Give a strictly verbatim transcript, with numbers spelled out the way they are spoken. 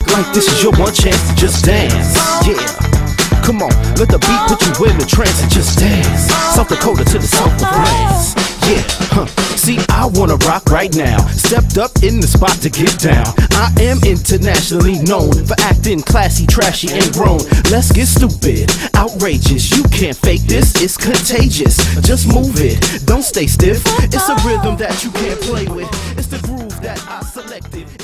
like this is your one chance to just dance. Yeah, come on, let the beat put you in the trance and just dance. South Dakota to the south of France. Yeah, huh. See, I wanna rock right now. Stepped up in the spot to get down. I am internationally known for acting classy, trashy, and grown. Let's get stupid, outrageous. You can't fake this, it's contagious. Just move it, don't stay stiff. It's a rhythm that you can't play with. It's the groove that I selected.